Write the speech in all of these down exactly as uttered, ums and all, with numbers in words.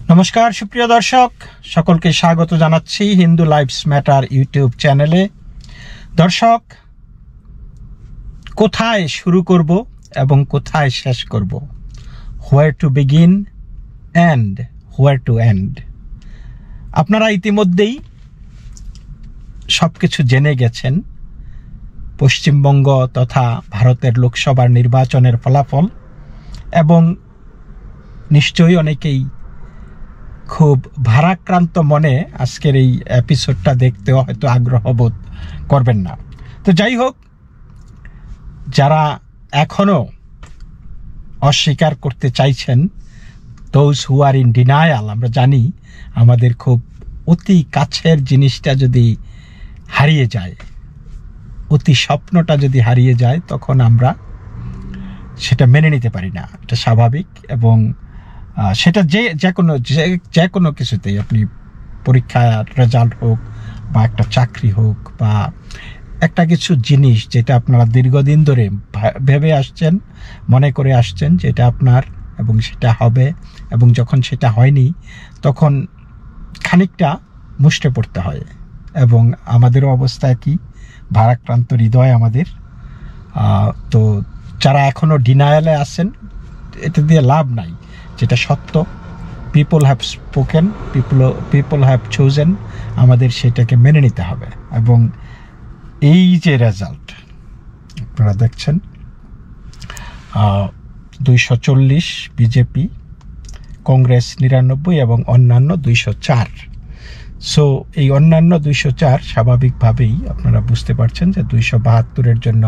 নমস্কার সুপ্রিয় দর্শক, সকলকে স্বাগত জানাচ্ছি হিন্দু লাইভস ম্যাটার ইউটিউব চ্যানেলে। দর্শক, কোথায় শুরু করব এবং কোথায় শেষ করব, where to begin and where to end. আপনারা ইতিমধ্যেই সব কিছু জেনে গেছেন। পশ্চিমবঙ্গ তথা ভারতের লোকসভার নির্বাচনের ফলাফল, এবং নিশ্চয়ই অনেকেই খুব ভারাক্রান্ত মনে আজকের এই এপিসোডটা দেখতেও হয়তো আগ্রহ বোধ করবেন না। তো যাই হোক, যারা এখনো অস্বীকার করতে চাইছেন, those who are in denial, আমরা জানি আমাদের খুব অতি কাছের জিনিসটা যদি হারিয়ে যায়, অতি স্বপ্নটা যদি হারিয়ে যায়, তখন আমরা সেটা মেনে নিতে পারি না। এটা স্বাভাবিক। এবং সেটা যে যে কোনো যে কোনো কিছুতেই, আপনি পরীক্ষার রেজাল্ট হোক বা একটা চাকরি হোক বা একটা কিছু জিনিস যেটা আপনারা দীর্ঘদিন ধরে ভেবে আসছেন, মনে করে আসছেন যেটা আপনার এবং সেটা হবে, এবং যখন সেটা হয়নি তখন খানিকটা মুষ্টে পড়তে হয়। এবং আমাদেরও অবস্থা কি, ভারাক্রান্ত হৃদয় আমাদের। তো যারা এখনও ডিনায়ালে আছেন, এটা দিয়ে লাভ নাই। যেটা সত্য, people have spoken, people people have chosen, আমাদের সেটাকে মেনে নিতে হবে। এবং এই যে রেজাল্ট আপনারা দেখছেন, দুইশো চল্লিশ বিজেপি, কংগ্রেস নিরানব্বই এবং অন্যান্য দুইশো চার। সো এই অন্যান্য দুইশো চার স্বাভাবিকভাবেই আপনারা বুঝতে পারছেন যে দুইশো বাহাত্তরের জন্য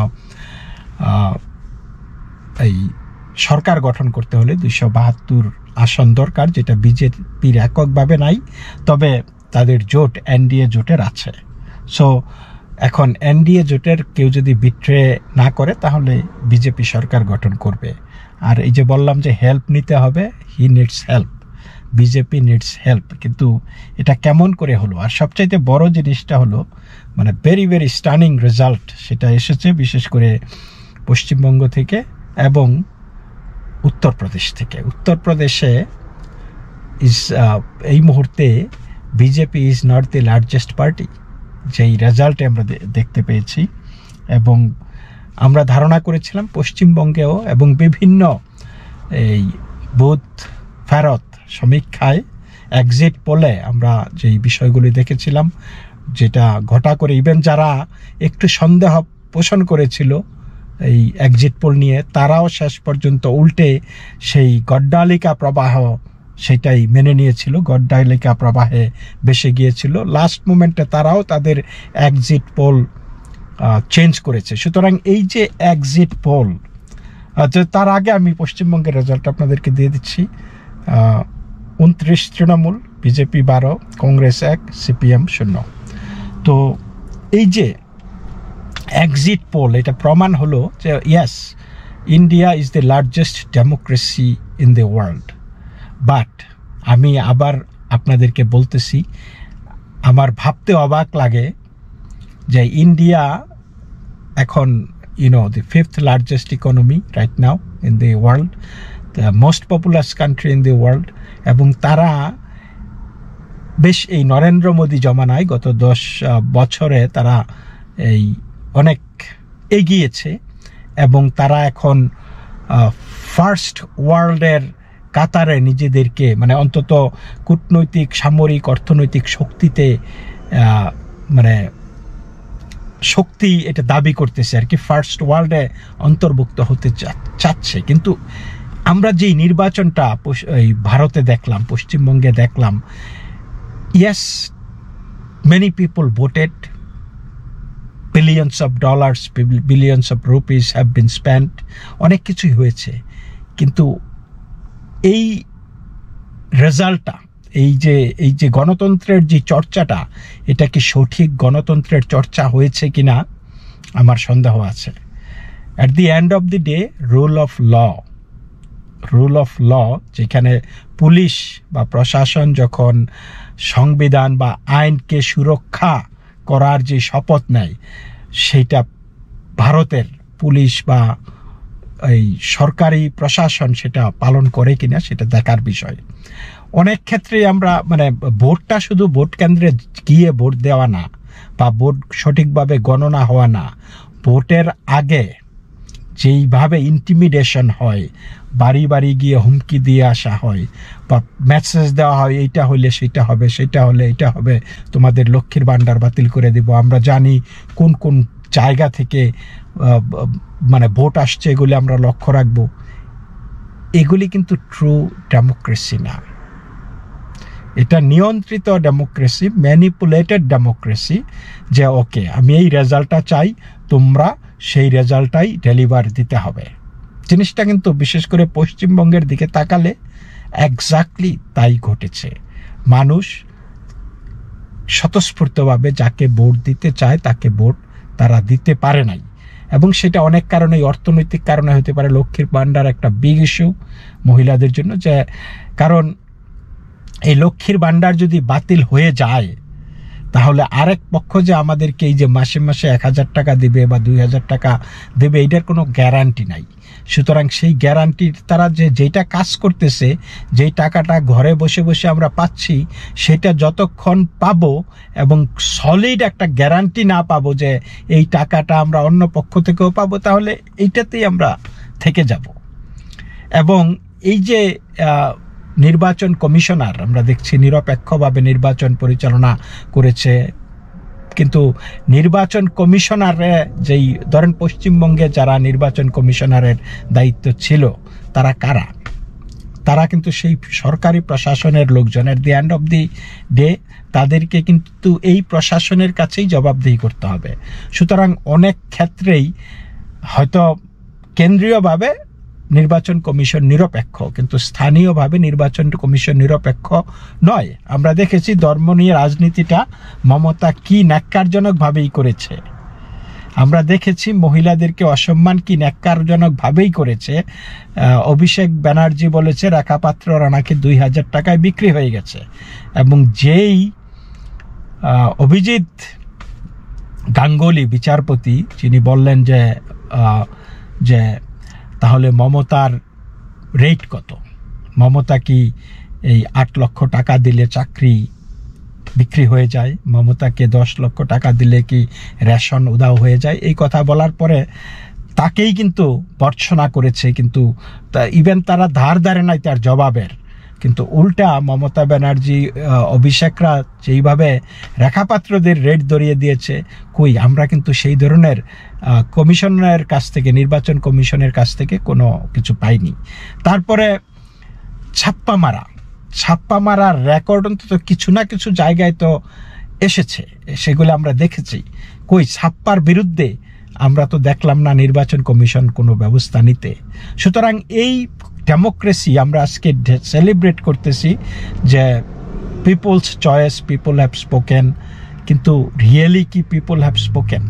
এই সরকার গঠন করতে হলে দুইশো বাহাত্তর আসন দরকার, যেটা বিজেপির এককভাবে নাই, তবে তাদের জোট এনডিএ জোটের আছে। সো এখন এনডিএ জোটের কেউ যদি বিট্রে না করে, তাহলে বিজেপি সরকার গঠন করবে। আর এই যে বললাম যে হেল্প নিতে হবে, he needs help, BJP needs help. কিন্তু এটা কেমন করে হলো? আর সবচাইতে বড় জিনিসটা হলো, মানে ভেরি ভেরি স্টানিং রেজাল্ট, সেটা এসেছে বিশেষ করে পশ্চিমবঙ্গ থেকে এবং উত্তরপ্রদেশ থেকে। উত্তরপ্রদেশে ইজ এই মুহূর্তে BJP is not the largest party, যেই রেজাল্টে আমরা দেখতে পেয়েছি। এবং আমরা ধারণা করেছিলাম পশ্চিমবঙ্গেও এবং বিভিন্ন এই বুথ ফেরত সমীক্ষায়, এক্সিট পোলে আমরা যেই বিষয়গুলি দেখেছিলাম, যেটা ঘটা করে ইভেন যারা একটু সন্দেহ পোষণ করেছিল এই এক্সিট পোল নিয়ে, তারাও শেষ পর্যন্ত উল্টে সেই গড্ডালিকা প্রবাহ সেটাই মেনে নিয়েছিল, গড্ডালিকা প্রবাহে বেসে গিয়েছিল। লাস্ট মোমেন্টে তারাও তাদের এক্সিট পোল চেঞ্জ করেছে। সুতরাং এই যে এক্সিট পোল, তার আগে আমি পশ্চিমবঙ্গের রেজাল্ট আপনাদেরকে দিয়ে দিচ্ছি। উনত্রিশ তৃণমূল, বিজেপি বারো, কংগ্রেস এক, সিপিএম শূন্য। তো এই যে এক্সিট পোল, এটা প্রমাণ হলো যে yes, India is the largest democracy in the world. But আমি আবার আপনাদেরকে বলতেছি, আমার ভাবতে অবাক লাগে যে ইন্ডিয়া এখন, you know, the fifth largest economy right now in the world, the most popular country in the world. এবং তারা বেশ এই নরেন্দ্র মোদী জমানায় গত দশ বছরে তারা এই অনেক এগিয়েছে, এবং তারা এখন ফার্স্ট ওয়ার্ল্ডের কাতারে নিজেদেরকে, মানে অন্তত কূটনৈতিক, সামরিক, অর্থনৈতিক শক্তিতে, মানে শক্তি এটা দাবি করতেছে আর কি, ফার্স্ট ওয়ার্ল্ডে অন্তর্ভুক্ত হতে চাচ্ছে। কিন্তু আমরা যেই নির্বাচনটা এই ভারতে দেখলাম, পশ্চিমবঙ্গে দেখলাম, yes, many people voted, billions of dollars, billions of rupees have been spent, অনেক কিছুই হয়েছে। কিন্তু এই রেজাল্টটা, এই যে এই যে গণতন্ত্রের যে চর্চাটা, এটা কি সঠিক গণতন্ত্রের চর্চা হয়েছে কিনা আমার সন্দেহ আছে। At the end of the day, rule of law, rule of law, যেখানে পুলিশ বা প্রশাসন যখন সংবিধান বা আইনকে সুরক্ষা করার যে শপথ নেয়, সেইটা ভারতের পুলিশ বা এই সরকারি প্রশাসন সেটা পালন করে কিনা সেটা দেখার বিষয়। অনেক ক্ষেত্রে আমরা মানে ভোটটা শুধু ভোট কেন্দ্রে গিয়ে ভোট দেওয়া না, বা ভোট সঠিকভাবে গণনা হওয়া না, ভোটের আগে যেইভাবে ইন্টিমিডেশন হয়, বাড়ি বাড়ি গিয়ে হুমকি দিয়ে আসা হয় বা মেসেজ দেওয়া হয় এইটা হলে সেটা হবে, সেটা হলে এটা হবে, তোমাদের লক্ষ্মীর ভাণ্ডার বাতিল করে দিব, আমরা জানি কোন কোন জায়গা থেকে মানে ভোট আসছে, এগুলি আমরা লক্ষ্য রাখবো। এগুলি কিন্তু ট্রু ডেমোক্রেসি না, এটা নিয়ন্ত্রিত ডেমোক্রেসি, ম্যানিপুলেটেড ডেমোক্রেসি, যে ওকে আমি এই রেজাল্টটা চাই, তোমরা সেই রেজাল্টটাই ডেলিভার দিতে হবে। জিনিসটা কিন্তু বিশেষ করে পশ্চিমবঙ্গের দিকে তাকালে এক্স্যাক্টলি তাই ঘটেছে। মানুষ স্বতঃস্ফূর্তভাবে যাকে ভোট দিতে চায় তাকে ভোট তারা দিতে পারে নাই, এবং সেটা অনেক কারণে, অর্থনৈতিক কারণে হতে পারে। লক্ষ্মীর ভাণ্ডার একটা বিগ ইস্যু মহিলাদের জন্য, যে কারণ এই লক্ষ্মীর ভাণ্ডার যদি বাতিল হয়ে যায় তাহলে আরেক পক্ষ যে আমাদেরকে এই যে মাসে মাসে এক হাজার টাকা দেবে বা দুই হাজার টাকা দেবে, এটার কোনো গ্যারান্টি নাই। সুতরাং সেই গ্যারান্টির তারা যে যেটা কাজ করতেছে, যেই টাকাটা ঘরে বসে বসে আমরা পাচ্ছি, সেটা যতক্ষণ পাবো এবং সলিড একটা গ্যারান্টি না পাবো যে এই টাকাটা আমরা অন্য পক্ষ থেকেও পাবো, তাহলে এইটাতেই আমরা থেকে যাব। এবং এই যে নির্বাচন কমিশনার আমরা দেখছি নিরপেক্ষভাবে নির্বাচন পরিচালনা করেছে, কিন্তু নির্বাচন কমিশনারে যেই ধরেন পশ্চিমবঙ্গে যারা নির্বাচন কমিশনারের দায়িত্ব ছিল তারা কারা? তারা কিন্তু সেই সরকারি প্রশাসনের লোকজন। At the end of the day তাদেরকে কিন্তু এই প্রশাসনের কাছেই জবাবদিহি করতে হবে। সুতরাং অনেক ক্ষেত্রেই হয়তো কেন্দ্রীয়ভাবে নির্বাচন কমিশন নিরপেক্ষ, কিন্তু স্থানীয়ভাবে নির্বাচন কমিশন নিরপেক্ষ নয়। আমরা দেখেছি ধর্ম নিয়ে রাজনীতিটা মমতা কি ন্যাক্কারজনকভাবেই করেছে। আমরা দেখেছি মহিলাদেরকে অসম্মান কি ন্যাক্কারজনকভাবেই করেছে। অভিষেক ব্যানার্জি বলেছে রেখা পাত্ররা নাকি দুই হাজার টাকায় বিক্রি হয়ে গেছে, এবং যেই অভিজিৎ গাঙ্গুলি বিচারপতি যিনি বললেন যে যে তাহলে মমতার রেট কত, মমতা কি এই আট লক্ষ টাকা দিলে চাকরি বিক্রি হয়ে যায়, মমতাকে দশ লক্ষ টাকা দিলে কি রেশন উধাও হয়ে যায়, এই কথা বলার পরে তাকেই কিন্তু ভর্ৎসনা করেছে। কিন্তু ইভেন তারা ধার ধারে নাই তার জবাবের, কিন্তু উল্টা মমতা ব্যানার্জি অভিষেকরা যেইভাবে রেখাপাত্রদের রেট ধরিয়ে দিয়েছে, কই আমরা কিন্তু সেই ধরনের কমিশনের কাছ থেকে, নির্বাচন কমিশনের কাছ থেকে কোনো কিছু পাইনি। তারপরে ছাপ্পা মারা, ছাপ্পা মারার রেকর্ড অন্তত কিছু না কিছু জায়গায় তো এসেছে, সেগুলো আমরা দেখেছি। কই ছাপ্পার বিরুদ্ধে আমরা তো দেখলাম না নির্বাচন কমিশন কোনো ব্যবস্থা নিতে। সুতরাং এই ডেমোক্রেসি আমরা আজকে সেলিব্রেট করতেছি যে people's choice, people have spoken, কিন্তু রিয়েলি কি people have spoken?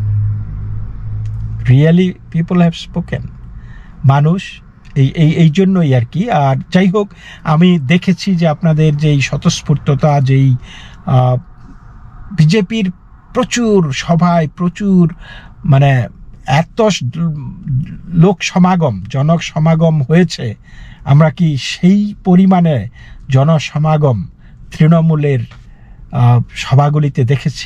Really people have spoken? মানুষ এই এই এই জন্যই আর কি। আর যাই হোক, আমি দেখেছি যে আপনাদের যেই স্বতঃস্ফূর্ততা, যেই বিজেপির প্রচুর সভায় প্রচুর মানে এত লোক সমাগম, জনক সমাগম হয়েছে, আমরা কি সেই পরিমাণে জনসমাগম তৃণমূলের সভাগুলিতে দেখেছি?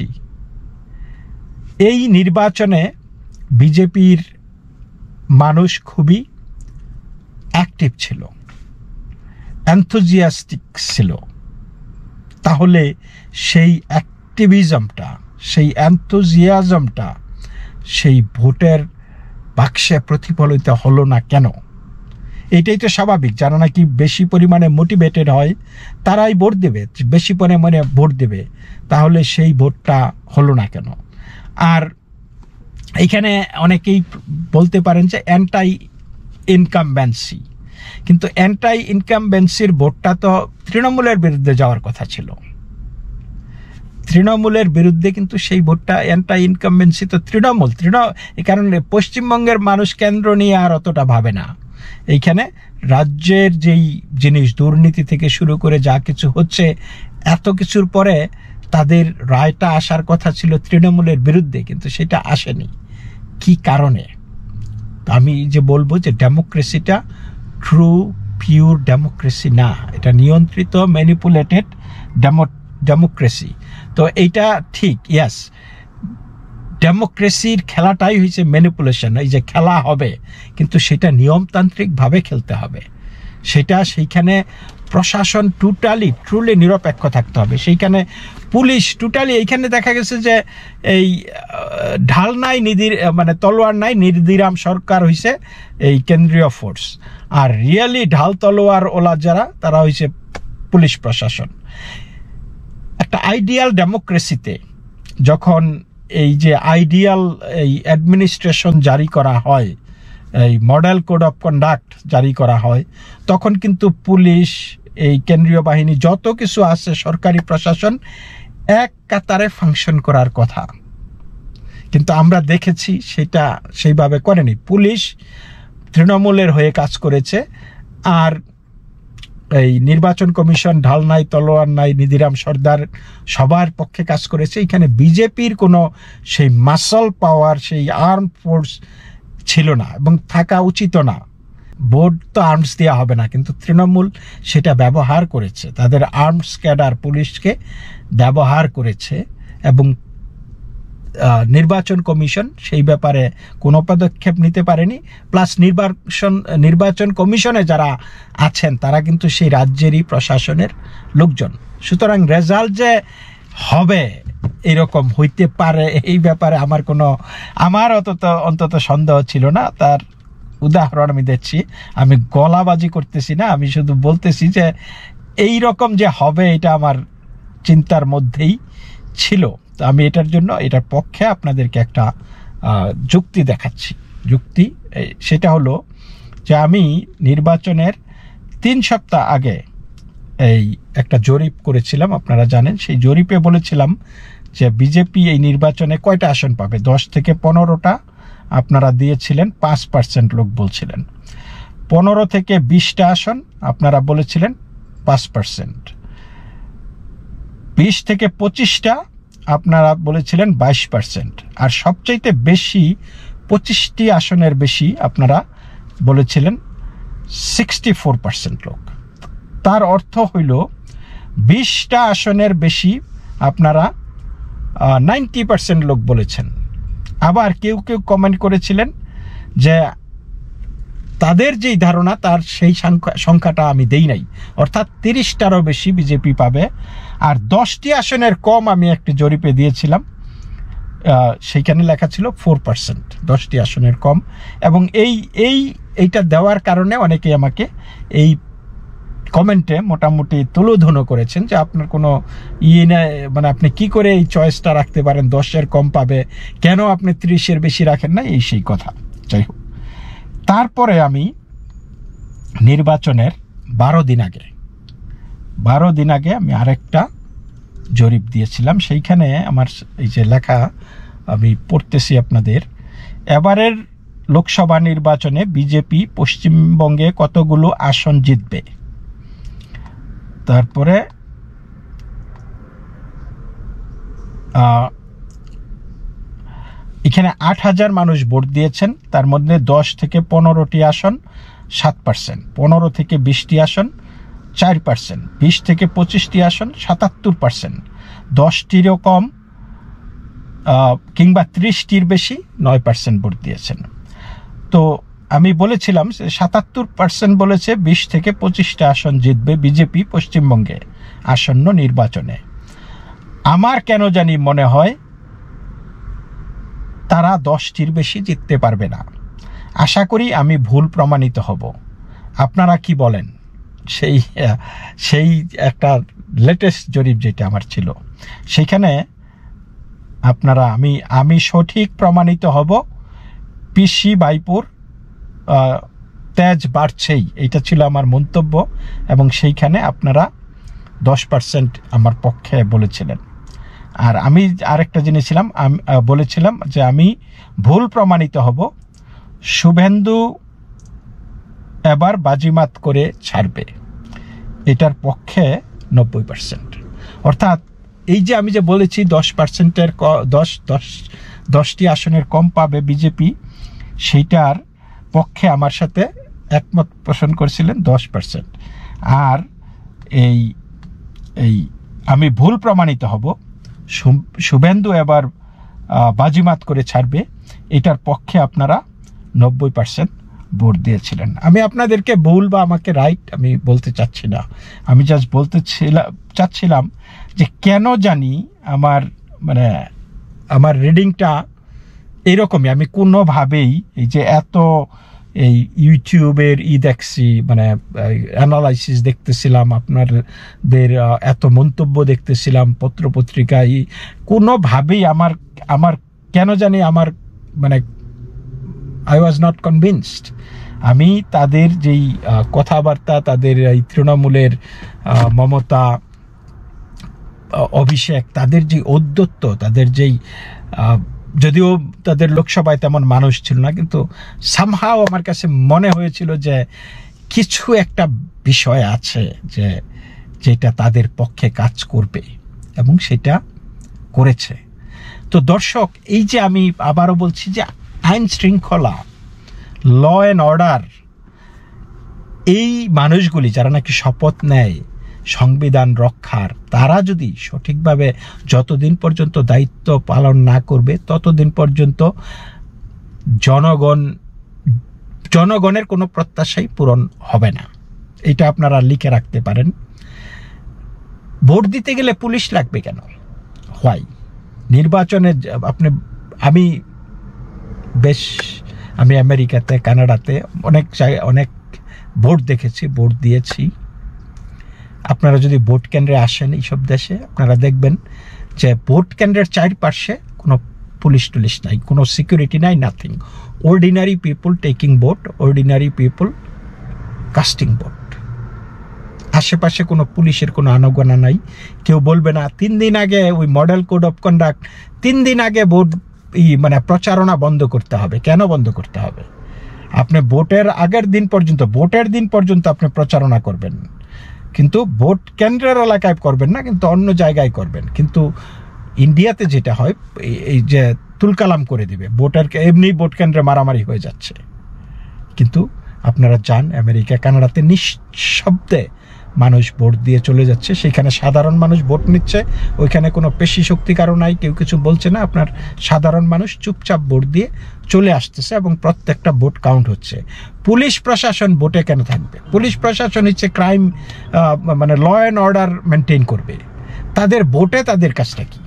এই নির্বাচনে বিজেপির মানুষ খুবই অ্যাক্টিভ ছিল, এনথুজিয়াস্টিক ছিল। তাহলে সেই অ্যাক্টিভিজমটা, সেই এনথুজিয়াজমটা সেই ভোটের বাক্সে প্রতিফলিত হলো না কেন? এটাই তো স্বাভাবিক। যারা নাকি বেশি পরিমাণে মোটিভেটেড হয় তারাই ভোট দেবে, বেশি পরিমাণে ভোট দেবে, তাহলে সেই ভোটটা হলো না কেন? আর এইখানে অনেকেই বলতে পারেন যে অ্যান্টাই ইনকামবেন্সি, কিন্তু অ্যান্টাই ইনকামবেন্সির ভোটটা তো তৃণমূলের বিরুদ্ধে যাওয়ার কথা ছিল। তৃণমূলের বিরুদ্ধে কিন্তু সেই ভোটটা অ্যান্টাই ইনকামবেন্সি তো তৃণমূল তৃণ এই কারণে পশ্চিমবঙ্গের মানুষ কেন্দ্র নিয়ে আর অতটা ভাবে না। এইখানে রাজ্যের যেই জিনিস, দুর্নীতি থেকে শুরু করে যা কিছু হচ্ছে, এত কিছুর পরে তাদের রায়টা আসার কথা ছিল তৃণমূলের বিরুদ্ধে, কিন্তু সেটা আসেনি। কি কারণে? আমি যে বলবো যে ডেমোক্রেসিটা ট্রু পিওর ডেমোক্রেসি না, এটা নিয়ন্ত্রিত ম্যানিপুলেটেড ডেমো ডেমোক্রেসি। তো এইটা ঠিক, ইয়াস, ডেমোক্রেসির খেলাটাই হয়েছে ম্যানিপুলেশন। এই যে খেলা হবে, কিন্তু সেটা নিয়মতান্ত্রিকভাবে খেলতে হবে। সেটা সেইখানে প্রশাসন টোটালি ট্রুলি নিরপেক্ষ থাকতে হবে। সেইখানে পুলিশ টোটালি, এইখানে দেখা গেছে যে এই ঢাল নাই নিদির মানে তলোয়ার নাই, নির্দিরাম সরকার হয়েছে এই কেন্দ্রীয় ফোর্স, আর রিয়েলি ঢাল তলোয়ার ওলা যারা তারা হয়েছে পুলিশ প্রশাসন। একটা আইডিয়াল ডেমোক্রেসিতে যখন এই যে আইডিয়াল এই অ্যাডমিনিস্ট্রেশন জারি করা হয়, এই মডেল কোড অফ কন্ডাক্ট জারি করা হয়, তখন কিন্তু পুলিশ, এই কেন্দ্রীয় বাহিনী, যত কিছু আছে সরকারি প্রশাসন এক কাতারে ফাংশন করার কথা। কিন্তু আমরা দেখেছি সেটা সেইভাবে করেনি। পুলিশ তৃণমূলের হয়ে কাজ করেছে, আর এই নির্বাচন কমিশন ঢাল নাই তলোয়ার নাই, নিধিরাম সর্দার সবার পক্ষে কাজ করেছে। এখানে বিজেপির কোনো সেই মাসল পাওয়ার, সেই আর্ম ফোর্স ছিল না এবং থাকা উচিত না। বোর্ড তো আর্মস দেওয়া হবে না, কিন্তু তৃণমূল সেটা ব্যবহার করেছে, তাদের আর্মস ক্যাডার পুলিশকে ব্যবহার করেছে, এবং নির্বাচন কমিশন সেই ব্যাপারে কোনো পদক্ষেপ নিতে পারেনি। প্লাস নির্বাচন নির্বাচন কমিশনে যারা আছেন তারা কিন্তু সেই রাজ্যেরই প্রশাসনের লোকজন। সুতরাং রেজাল্ট যে হবে এরকম হইতে পারে এই ব্যাপারে আমার কোনো আমার অন্তত অন্তত সন্দেহ ছিল না। তার উদাহরণ আমি দিচ্ছি, আমি গলাবাজি করতেছি না, আমি শুধু বলতেছি যে এই রকম যে হবে এটা আমার চিন্তার মধ্যেই ছিল। তো আমি এটার জন্য এটার পক্ষে আপনাদেরকে একটা যুক্তি দেখাচ্ছি। যুক্তি সেটা হলো যে আমি নির্বাচনের তিন সপ্তাহ আগে এই একটা জরিপ করেছিলাম, আপনারা জানেন। সেই জরিপে বলেছিলাম যে বিজেপি এই নির্বাচনে কয়টা আসন পাবে, দশ থেকে পনেরোটা আপনারা দিয়েছিলেন, পাঁচ পার্সেন্ট লোক বলছিলেন। পনেরো থেকে বিশটা আসন আপনারা বলেছিলেন পাঁচ পার্সেন্ট। বিশ থেকে পঁচিশটা আপনারা বলেছিলেন বাইশ পার্সেন্ট। আর সবচাইতে বেশি পঁচিশটি আসনের বেশি আপনারা বলেছিলেন সিক্সটি ফোর পার্সেন্ট লোক। তার অর্থ হইল বিশটা আসনের বেশি আপনারা নাইনটি পার্সেন্ট লোক বলেছেন। আবার কেউ কেউ কমেন্ট করেছিলেন যে তাদের যেই ধারণা তার সেই সংখ্যাটা আমি দেই নাই, অর্থাৎ তিরিশটারও বেশি বিজেপি পাবে। আর দশটি আসনের কম আমি একটি জরিপে দিয়েছিলাম, সেইখানে লেখা ছিল ফোর পার্সেন্ট, দশটি আসনের কম। এবং এই এই এইটা দেওয়ার কারণে অনেকেই আমাকে এই কমেন্টে মোটামুটি তুলোধনো করেছেন যে আপনার কোনো ইয়ে না, মানে আপনি কি করে এই চয়েসটা রাখতে পারেন, দশের কম পাবে, কেন আপনি ত্রিশের বেশি রাখেন না, এই সেই কথা। যাই হোক, তারপরে আমি নির্বাচনের বারো দিন আগে বারো দিন আগে আমি আরেকটা জরিপ দিয়েছিলাম। সেইখানে আমার এই যে লেখা আমি পড়তেছি আপনাদের। এবারের লোকসভা নির্বাচনে বিজেপি পশ্চিমবঙ্গে কতগুলো আসন জিতবে। তারপরে এখানে আট হাজার মানুষ ভোট দিয়েছেন, তার মধ্যে দশ থেকে পনেরোটি আসন সাত পার্সেন্ট, পনেরো থেকে বিশটি আসন চার পার্সেন্ট, বিশ থেকে পঁচিশটি আসন সাতাত্তর পার্সেন্ট, দশটিরও কম কিংবা ত্রিশটির বেশি নয় পার্সেন্ট ভোট দিয়েছেন। তো আমি বলেছিলাম সাতাত্তর পার্সেন্ট বলেছে বিশ থেকে পঁচিশটা আসন জিতবে বিজেপি পশ্চিমবঙ্গে আসন্ন নির্বাচনে। আমার কেন জানি মনে হয় তারা দশটির বেশি জিততে পারবে না। আশা করি আমি ভুল প্রমাণিত হব। আপনারা কি বলেন? সেই সেই একটা লেটেস্ট জরিপ যেটা আমার ছিল, সেখানে আপনারা আমি আমি সঠিক প্রমাণিত হব। পিসি বাইপুর তেজ বাড়ছেই, এইটা ছিল আমার মন্তব্য, এবং সেইখানে আপনারা দশ পার্সেন্ট আমার পক্ষে বলেছিলেন। আর আমি আরেকটা জিনিস ছিলাম, আমি বলেছিলাম যে আমি ভুল প্রমাণিত হব, শুভেন্দু এবার বাজিমাত করে ছাড়বে, এটার পক্ষে নব্বই পার্সেন্ট। অর্থাৎ এই যে আমি যে বলেছি দশ পার্সেন্টের দশ দশ দশটি আসনের কম পাবে বিজেপি, সেইটার পক্ষে আমার সাথে একমত পোষণ করেছিলেন দশ পার্সেন্ট। আর এই এই আমি ভুল প্রমাণিত হব, শুভেন্দু এবার বাজিমাত করে ছাড়বে, এটার পক্ষে আপনারা নব্বই পার্সেন্ট ভোট দিয়েছিলেন। আমি আপনাদেরকে ভুল বা আমাকে রাইট আমি বলতে চাচ্ছি না, আমি জাস্ট বলতে চাচ্ছিলাম যে কেন জানি আমার মানে আমার রিডিংটা এরকমই। আমি কোনোভাবেই এই যে এত এই ইউটিউবের ই দেখছি, মানে অ্যানালাইসিস দেখতেছিলাম, আপনাদের এত মন্তব্য দেখতেছিলাম পত্রপত্রিকায়, কোনোভাবেই আমার আমার কেন জানি আমার মানে আই ওয়াজ নট কনভিন্সড। আমি তাদের যেই কথাবার্তা, তাদের এই তৃণমূলের মমতা, অভিষেক, তাদের যে ঔদ্ধত্য, তাদের যেই যদিও তাদের লোকসভায় তেমন মানুষ ছিল না, কিন্তু সামহাও আমার কাছে মনে হয়েছিল যে কিছু একটা বিষয় আছে যে যেটা তাদের পক্ষে কাজ করবে, এবং সেটা করেছে। তো দর্শক, এই যে আমি আবারও বলছি যে আইন শৃঙ্খলা, ল অ্যান্ড অর্ডার, এই মানুষগুলি যারা নাকি শপথ নেয় সংবিধান রক্ষার, তারা যদি সঠিকভাবে যতদিন পর্যন্ত দায়িত্ব পালন না করবে ততদিন পর্যন্ত জনগণ জনগণের কোনো প্রত্যাশাই পূরণ হবে না। এটা আপনারা লিখে রাখতে পারেন। ভোট দিতে গেলে পুলিশ লাগবে কেন? হয় নির্বাচনে আপনি আমি বেশ আমি আমেরিকাতে, কানাডাতে অনেক জায়গায় অনেক ভোট দেখেছি, ভোট দিয়েছি। আপনারা যদি ভোট কেন্দ্রে আসেন এইসব দেশে, আপনারা দেখবেন যে ভোট কেন্দ্রের চারপাশে কোনো পুলিশ টুলিশ নাই, কোনো সিকিউরিটি নাই, nothing. Ordinary people taking vote, ordinary people casting vote. আশেপাশে কোনো পুলিশের কোনো আনাগোনা নাই। কেউ বলবে না তিন দিন আগে ওই মডেল কোড অফ কন্ডাক্ট, তিন দিন আগে ভোট ই মানে প্রচারণা বন্ধ করতে হবে। কেন বন্ধ করতে হবে? আপনি ভোটের আগের দিন পর্যন্ত, ভোটের দিন পর্যন্ত আপনি প্রচারণা করবেন, কিন্তু ভোট কেন্দ্রের এলাকায় করবেন না, কিন্তু অন্য জায়গায় করবেন। কিন্তু ইন্ডিয়াতে যেটা হয়, এই যে তুলকালাম করে দিবে, ভোটের এমনি ভোট কেন্দ্রে মারামারি হয়ে যাচ্ছে। কিন্তু আপনারা যান আমেরিকা, কানাডাতে নিঃশব্দে মানুষ ভোট দিয়ে চলে যাচ্ছে, সেখানে সাধারণ মানুষ ভোট নিচ্ছে, ওইখানে কোনো পেশি শক্তি কারো নাই, কেউ কিছু বলছে না, আপনার সাধারণ মানুষ চুপচাপ ভোট দিয়ে চলে আসতেছে এবং প্রত্যেকটা ভোট কাউন্ট হচ্ছে। পুলিশ প্রশাসন ভোটে কেন থাকবে? পুলিশ প্রশাসন হচ্ছে ক্রাইম মানে ল অ্যান্ড অর্ডার মেনটেন করবে। তাদের ভোটে তাদের কাজটা কি?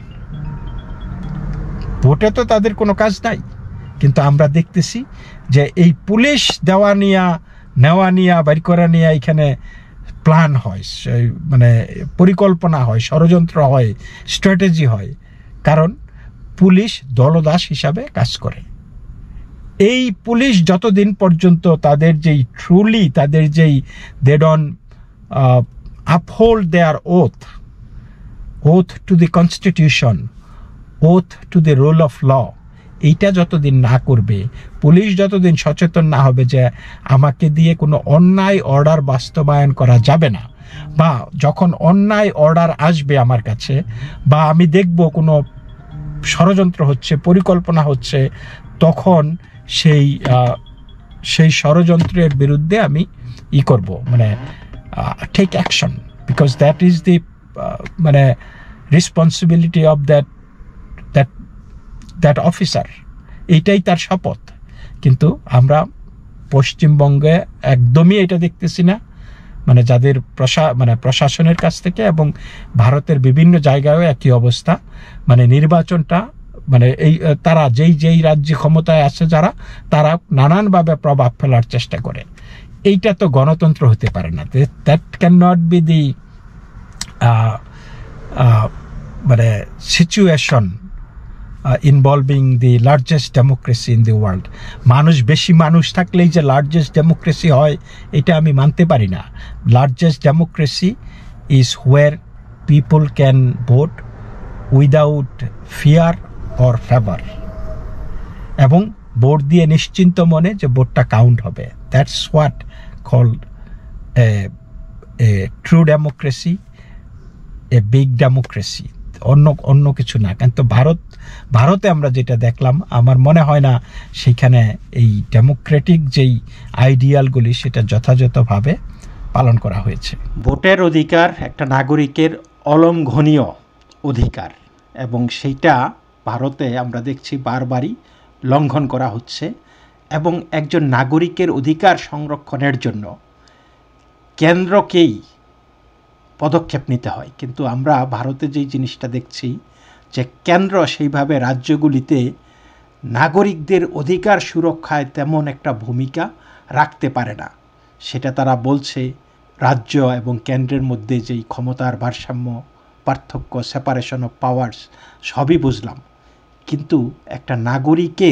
ভোটে তো তাদের কোনো কাজ নাই। কিন্তু আমরা দেখতেছি যে এই পুলিশ দেওয়া নিয়া, নেওয়া নিয়া, বাড়ি করা নিয়ে এখানে প্ল্যান হয়, মানে পরিকল্পনা হয়, ষড়যন্ত্র হয়, স্ট্র্যাটেজি হয়। কারণ পুলিশ দলদাস হিসাবে কাজ করে। এই পুলিশ যতদিন পর্যন্ত তাদের যেই ট্রুলি, তাদের যেই they don't uphold their oath, oath to the constitution, oath to the rule of law, এইটা যতদিন না করবে, পুলিশ যতদিন সচেতন না হবে যে আমাকে দিয়ে কোনো অন্যায় অর্ডার বাস্তবায়ন করা যাবে না, বা যখন অন্যায় অর্ডার আসবে আমার কাছে, বা আমি দেখব কোনো ষড়যন্ত্র হচ্ছে, পরিকল্পনা হচ্ছে, তখন সেই সেই ষড়যন্ত্রের বিরুদ্ধে আমি ই করব, মানে take action, because that is the মানে responsibility of that that that officer. এইটাই তার শপথ। কিন্তু আমরা পশ্চিমবঙ্গে একদমই এটা দেখতেছি না, মানে যাদের প্রশা মানে প্রশাসনের কাছ থেকে, এবং ভারতের বিভিন্ন জায়গায়ও একই অবস্থা। মানে নির্বাচনটা মানে এই তারা যেই যেই রাজ্যে ক্ষমতায় আছে যারা, তারা নানানভাবে প্রভাব ফেলার চেষ্টা করে। এইটা তো গণতন্ত্র হতে পারে না। That can not be the মানে situation involving the largest democracy in the world. মানুষ বেশি মানুষ থাকলেই যে লার্জেস্ট ডেমোক্রেসি হয়, এটা আমি মানতে পারি না। Largest democracy is where people can vote without fear or favour, এবং ভোট দিয়ে নিশ্চিন্ত মনে যে ভোটটা কাউন্ট হবে। That's what called a true democracy, a big democracy. অন্য অন্য কিছু না। কিন্তু ভারত ভারতে আমরা যেটা দেখলাম, আমার মনে হয় না সেখানে এই ডেমোক্রেটিক যেই আইডিয়ালগুলি সেটা যথাযথভাবে পালন করা হয়েছে। ভোটের অধিকার একটা নাগরিকের অলঙ্ঘনীয় অধিকার, এবং সেইটা ভারতে আমরা দেখছি বারবারই লঙ্ঘন করা হচ্ছে। এবং একজন নাগরিকের অধিকার সংরক্ষণের জন্য কেন্দ্রকেই পদক্ষেপ নিতে হয়, কিন্তু আমরা ভারতে যেই জিনিসটা দেখছি যে কেন্দ্র সেইভাবে রাজ্যগুলিতে নাগরিকদের অধিকার সুরক্ষায় তেমন একটা ভূমিকা রাখতে পারে না। সেটা তারা বলছে রাজ্য এবং কেন্দ্রের মধ্যে যেই ক্ষমতার ভারসাম্য, পার্থক্য, সেপারেশন অফ পাওয়ার্স, সবই বুঝলাম, কিন্তু একটা নাগরিকের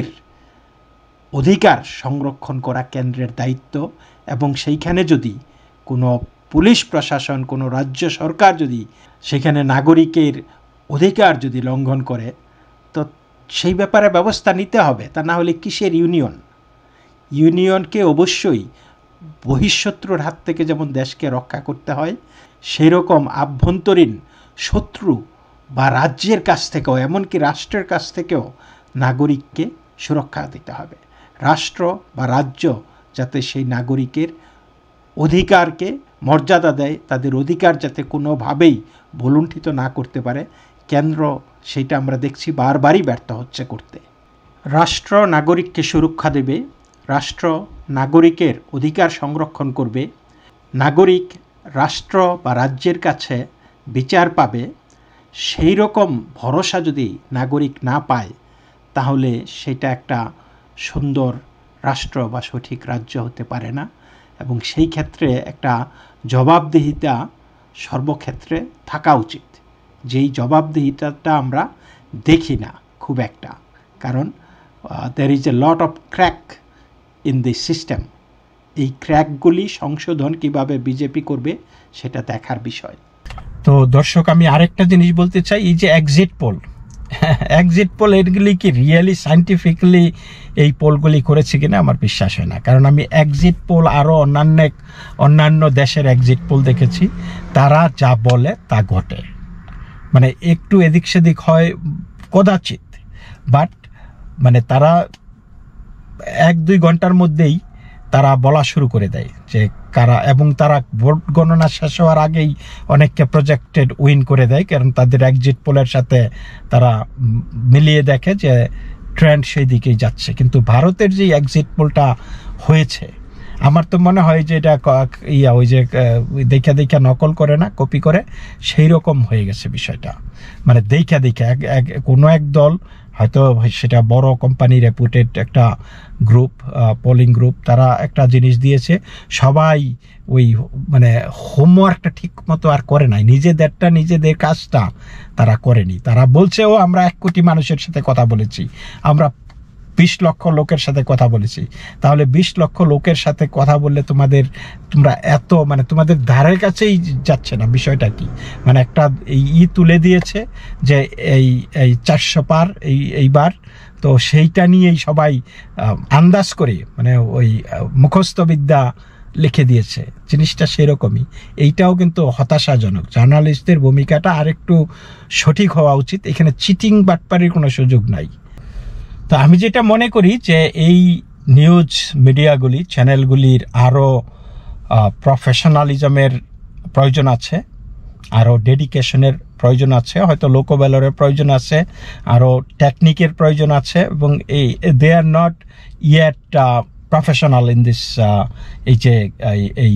অধিকার সংরক্ষণ করা কেন্দ্রের দায়িত্ব। এবং সেইখানে যদি কোনো পুলিশ প্রশাসন, কোনো রাজ্য সরকার যদি সেখানে নাগরিকের অধিকার যদি লঙ্ঘন করে, তো সেই ব্যাপারে ব্যবস্থা নিতে হবে। তা না হলে কিসের ইউনিয়ন? ইউনিয়নকে অবশ্যই বহিঃশত্রুর হাত থেকে যেমন দেশকে রক্ষা করতে হয়, সেই রকম আভ্যন্তরীণ শত্রু বা রাজ্যের কাছ থেকেও, এমনকি রাষ্ট্রের কাছ থেকেও নাগরিককে সুরক্ষা দিতে হবে। রাষ্ট্র বা রাজ্য যাতে সেই নাগরিকের অধিকারকে মর্যাদা দেয়, তাদের অধিকার যাতে কোনোভাবেই ভুলুণ্ঠিত না করতে পারে, কেন্দ্র সেটা আমরা দেখছি বারবারই ব্যর্থ হচ্ছে করতে। রাষ্ট্র নাগরিককে সুরক্ষা দেবে, রাষ্ট্র নাগরিকের অধিকার সংরক্ষণ করবে, নাগরিক রাষ্ট্র বা রাজ্যের কাছে বিচার পাবে, সেই রকম ভরসা যদি নাগরিক না পায়, তাহলে সেটা একটা সুন্দর রাষ্ট্র বা সঠিক রাজ্য হতে পারে না। এবং সেই ক্ষেত্রে একটা জবাবদিহিতা সর্বক্ষেত্রে থাকা উচিত, যেই জবাবদিহিতাটা আমরা দেখি না খুব একটা, কারণ there is a lot of crack in the system. এই ক্র্যাকগুলি সংশোধন কিভাবে বিজেপি করবে সেটা দেখার বিষয়। তো দর্শক, আমি আরেকটা জিনিস বলতে চাই, এই যে এক্সিট পোল, এক্সিট পোল এগুলি কি রিয়েলি সায়েন্টিফিক্যালি এই পোলগুলি করেছে কিনা আমার বিশ্বাস হয় না। কারণ আমি এক্সিট পোল আরও অন্যান্য অন্যান্য দেশের এক্সিট পোল দেখেছি, তারা যা বলে তা ঘটে। মানে একটু এদিক সেদিক হয় কদাচিৎ, বাট মানে তারা এক দুই ঘন্টার মধ্যেই তারা বলা শুরু করে দেয় যে কারা, এবং তারা ভোট গণনা শেষ হওয়ার আগেই অনেককে প্রজেক্টেড উইন করে দেয়, কারণ তাদের এক্সিট পোলের সাথে তারা মিলিয়ে দেখে যে ট্রেন্ড সেই দিকেই যাচ্ছে। কিন্তু ভারতের যে এক্সিট পোলটা হয়েছে, আমার তো মনে হয় যে এটা ইয়া ওই যে দেখা দেখা নকল করে না, কপি করে, সেই রকম হয়ে গেছে বিষয়টা। মানে দেখা দেখা এক কোনো এক দল, হয়তো সেটা বড় কোম্পানি, রেপুটেড একটা গ্রুপ, পোলিং গ্রুপ, তারা একটা জিনিস দিয়েছে, সবাই ওই মানে হোমওয়ার্কটা ঠিক মতো আর করে নাই, নিজেদেরটা নিজেদের কাজটা তারা করেনি। তারা বলছেও আমরা এক কোটি মানুষের সাথে কথা বলেছি, আমরা বিশ লক্ষ লোকের সাথে কথা বলেছি। তাহলে বিশ লক্ষ লোকের সাথে কথা বললে তোমাদের তোমরা এত মানে তোমাদের ধারের কাছেই যাচ্ছে না। বিষয়টা কি, মানে একটা এই ই তুলে দিয়েছে যে এই এই চারশো পার এই এইবার, তো সেইটা নিয়েই সবাই আন্দাজ করে মানে ওই মুখস্থ বিদ্যা লিখে দিয়েছে। জিনিসটা সেরকমই। এইটাও কিন্তু হতাশাজনক। জার্নালিস্টদের ভূমিকাটা আরেকটু সঠিক হওয়া উচিত। এখানে চিটিং বাটপারির কোনো সুযোগ নাই। তো আমি যেটা মনে করি যে এই নিউজ মিডিয়াগুলি, চ্যানেলগুলির আরও প্রফেশনালিজমের প্রয়োজন আছে, আরও ডেডিকেশনের প্রয়োজন আছে, হয়তো লোকবেলরের প্রয়োজন আছে, আরও টেকনিকের প্রয়োজন আছে, এবং এই they are not yet professional in this, এই যে এই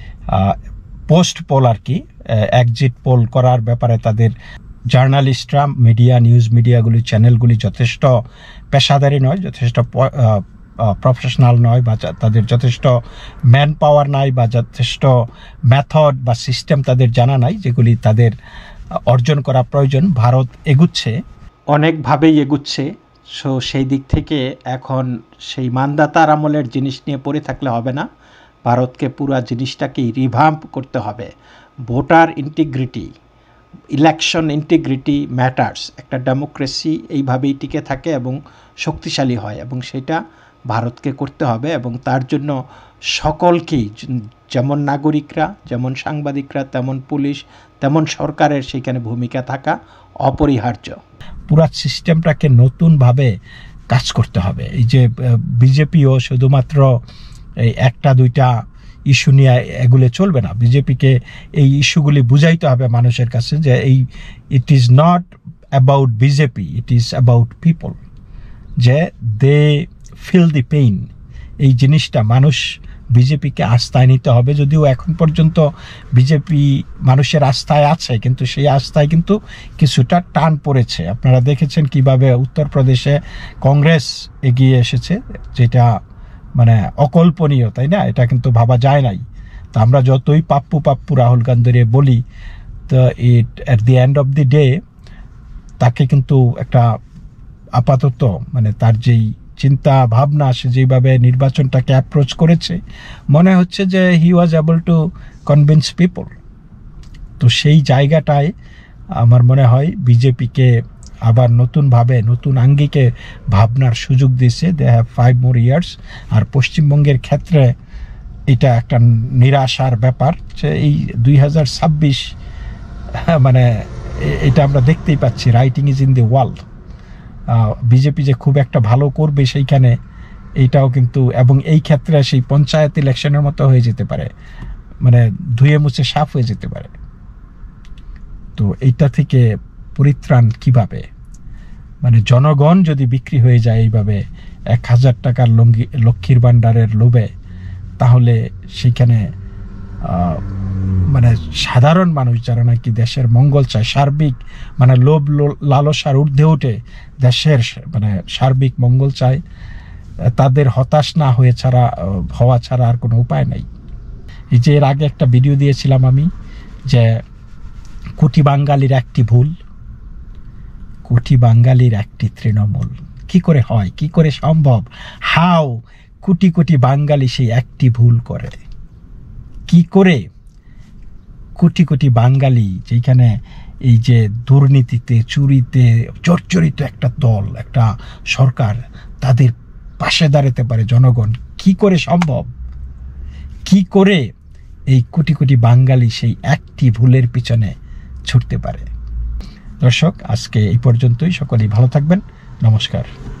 পোস্ট পোল আর কি, এক্সিট পোল করার ব্যাপারে তাদের জার্নালিস্টরা, মিডিয়া, নিউজ মিডিয়াগুলি, চ্যানেলগুলি যথেষ্ট পেশাদারি নয়, যথেষ্ট প্রফেশনাল নয়, বা তাদের যথেষ্ট ম্যান পাওয়ার নাই, বা যথেষ্ট মেথড বা সিস্টেম তাদের জানা নাই, যেগুলি তাদের অর্জন করা প্রয়োজন। ভারত এগুচ্ছে, অনেকভাবেই এগুচ্ছে। সো সেই দিক থেকে এখন সেই মানদাতার আমলের জিনিস নিয়ে পড়ে থাকলে হবে না, ভারতকে পুরো জিনিসটাকেই রিভাম্প করতে হবে। Voter integrity, election integrity matters. একটা ডেমোক্রেসি এইভাবেই টিকে থাকে এবং শক্তিশালী হয়, এবং সেটা ভারতকে করতে হবে। এবং তার জন্য সকলকেই, যেমন নাগরিকরা, যেমন সাংবাদিকরা, তেমন পুলিশ, তেমন সরকারের সেখানে ভূমিকা থাকা অপরিহার্য। পুরা সিস্টেমটাকে নতুনভাবে কাজ করতে হবে। এই যে বিজেপিও শুধুমাত্র এই একটা দুইটা ইস্যু নিয়ে এগুলো চলবে না। বিজেপিকে এই ইস্যুগুলি বুঝাইতে হবে মানুষের কাছে যে এই it is not about BJP, it is about people, যে দে ফিল দি পেইন। এই জিনিসটা মানুষ বিজেপিকে আস্থায় নিতে হবে। যদিও এখন পর্যন্ত বিজেপি মানুষের আস্থায় আছে, কিন্তু সেই আস্থায় কিন্তু কিছুটা টান পড়েছে। আপনারা দেখেছেন কিভাবে উত্তরপ্রদেশে কংগ্রেস এগিয়ে এসেছে, যেটা মানে অকল্পনীয়, তাই না? এটা কিন্তু ভাবা যায় নাই। তো আমরা যতই পাপ্পু পাপ্পু রাহুল গান্ধীরে বলি, তো it at the end of the day তাকে কিন্তু একটা আপাতত মানে তার যেই চিন্তা ভাবনা, সে যেভাবে নির্বাচনটাকে অ্যাপ্রোচ করেছে, মনে হচ্ছে যে he was able to convince people. তো সেই জায়গাটায় আমার মনে হয় বিজেপিকে আবার নতুনভাবে নতুন আঙ্গিকে ভাবনার সুযোগ দিয়েছে। They have five more years. আর পশ্চিমবঙ্গের ক্ষেত্রে এটা একটা নিরাশার ব্যাপার যে এই দুই হাজার ছাব্বিশ মানে এটা আমরা দেখতেই পাচ্ছি, writing is in the wall. BJP যে খুব একটা ভালো করবে সেইখানে এইটাও কিন্তু, এবং এই ক্ষেত্রে সেই পঞ্চায়েত ইলেকশনের মতো হয়ে যেতে পারে, মানে ধুয়ে মুছে সাফ হয়ে যেতে পারে। তো এইটা থেকে পরিত্রাণ কিভাবে? মানে জনগণ যদি বিক্রি হয়ে যায় এইভাবে এক হাজার টাকার লঙ্গি লক্ষ্মীর ভাণ্ডারের লোভে, তাহলে সেইখানে মানে সাধারণ মানুষ যারা নাকি দেশের মঙ্গল চায়, সার্বিক মানে লোভ লালসার ঊর্ধ্বে উঠে দেশের মানে সার্বিক মঙ্গল চায়, তাদের হতাশ না হয়ে ছাড়া হওয়া ছাড়া আর কোনো উপায় নাই। এই যে এর আগে একটা ভিডিও দিয়েছিলাম আমি, যে কোটি বাঙালির একটি ভুল, কোটি বাঙালির একটি তৃণমূল। কি করে হয়, কি করে সম্ভব? হাউ কোটি কোটি বাঙালি সেই একটি ভুল করে? কি করে কোটি কোটি বাঙালি, যেখানে এই যে দুর্নীতিতে চুরিতে জর্জরিত একটা দল, একটা সরকার, তাদের পাশে দাঁড়াতে পারে জনগণ? কি করে সম্ভব? কি করে এই কোটি কোটি বাঙালি সেই একটি ভুলের পিছনে ছুটতে পারে? দর্শক, আজকে এই পর্যন্তই। সকলেই ভালো থাকবেন। নমস্কার।